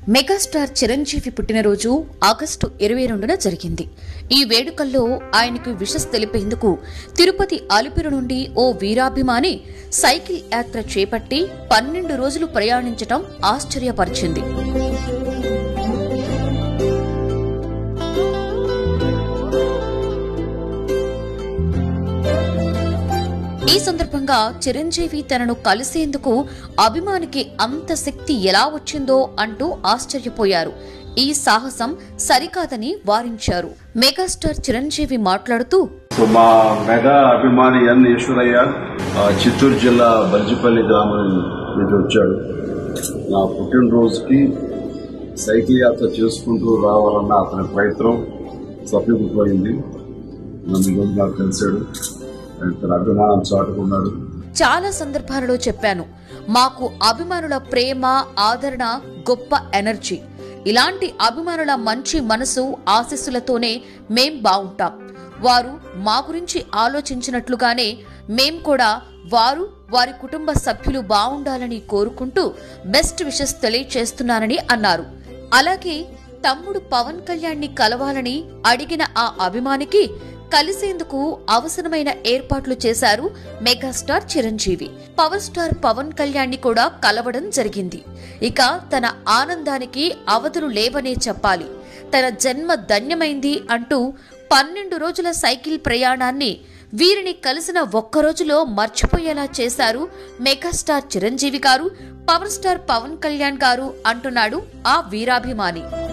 Megastar Chiranjeevi పుట్టినరోజు August 22న జరిగింది. ఈ వేడుకల్లో ఆయనకు విషస్ తెలిపేందుకు తిరుపతి అలిపిరి నుండి ఓ వీరాభిమాని సైకిల్ యాత్ర చేపట్టి 12 రోజులు ప్రయాణించటం ఆశ్చర్యపరిచింది. ఈ సందర్భంగా చిరంజీవి తనను కలిసేందుకు అభిమానికి అంత శక్తి ఎలా వచ్చిందో అంటూ ఆశ్చర్యపోయారు. ఈ సాహసం సరికాదని వారించారు. మెగాస్టార్ చిరంజీవి మాట్లాడుతూ, మా మెగా అభిమాని ఎన్ ఈశ్వరయ్య చిత్తూరు జిల్లా బల్జిపల్లి గ్రామం నుంచి వచ్చాడు. నా పుట్టినరోజుకి సైకిల్ యాత్ర చేసుకుంటూ రావాలన్న అతని ప్రయత్నం సఫలీకృతమైంది. నన్ను నాకు కలిశాడు, తన అభిమానం చాటుకున్నాడు. చాలా సందర్భాలలో చెప్పాను, మాకు అభిమానుల ప్రేమ ఆదరణ గొప్ప ఎనర్జీ. ఇలాంటి అభిమానుల మంచి మనసు ఆశీస్సులతోనే మేం బాగుంటాం. వారు మా గురించి ఆలోచించినట్లుగానే మేం కూడా వారు వారి కుటుంబ సభ్యులు బాగుండాలని కోరుకుంటూ బెస్ట్ విషెస్ తెలియచేస్తున్నానని అన్నారు. అలాగే తమ్ముడు పవన్ కళ్యాణ్ ని కలవాలని అడిగిన ఆ అభిమానికి కలిసేందుకు అవసరమైన ఏర్పాట్లు చేశారు megastar Chiranjeevi. Power star Pawan Kalyan ని కూడా కలవడం జరిగింది. ఇక తన ఆనందానికి అవధులు లేవనే చెప్పాలి. తన జన్మ ధన్యమైంది అంటూ 12 రోజుల సైకిల్ ప్రయాణాన్ని వీరిని కలిసిన ఒక్కరోజులో మర్చిపోయేలా చేశారు మెగాస్టార్ చిరంజీవి గారు, పవర్ స్టార్ పవన్ కళ్యాణ్ గారు అంటున్నాడు ఆ వీరాభిమాని.